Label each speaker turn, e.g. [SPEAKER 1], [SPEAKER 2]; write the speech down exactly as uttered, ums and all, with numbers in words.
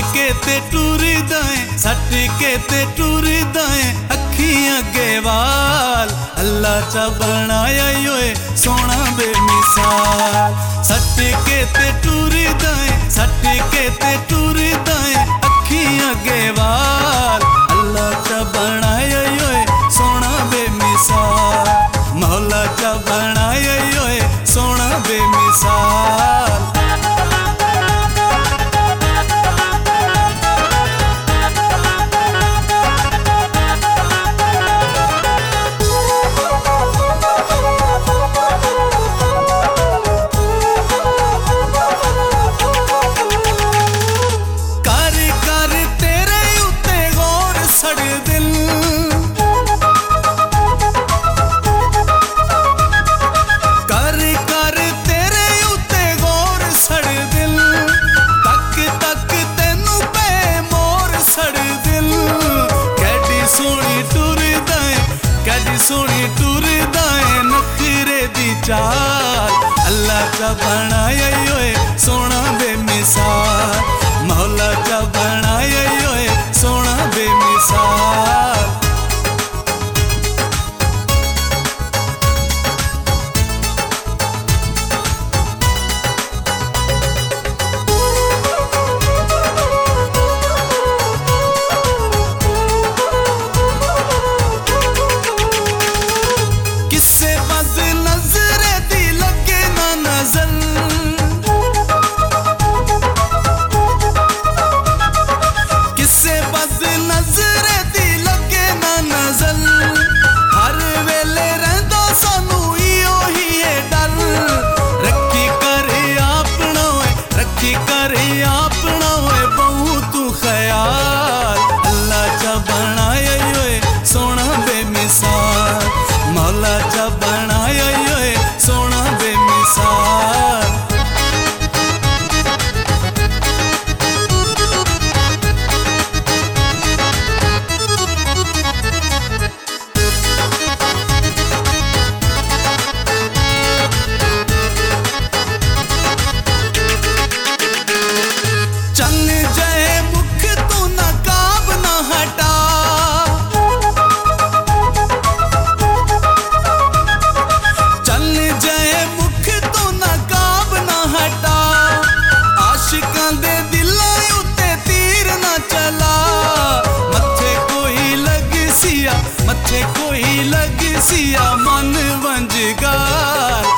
[SPEAKER 1] के ते टुरदा है, सट के ते टुरदा है, अखियां अगे वाल अल्लाह चा बनाया योए सोना बेमिसाल। सट के ते टुरदा है, सट के ते टुरदा है, अखियां अगे वाल अल्लाह चा बनाया योए सोना बेमिसाल। मौला चा बनाया योए सोना बेमिसाल। सोनी टुरदा है नखरे दी चाल अल्लाह चा बनाया योए सोना बेमिसाल। मौला चा बनाया योए सोना बेमिसाल। मौला चा बनाया योए सोना बेमिसाल। चल जाए मुख तू नकाब ना हटा, मथे कोई लग सिया मन वंजगार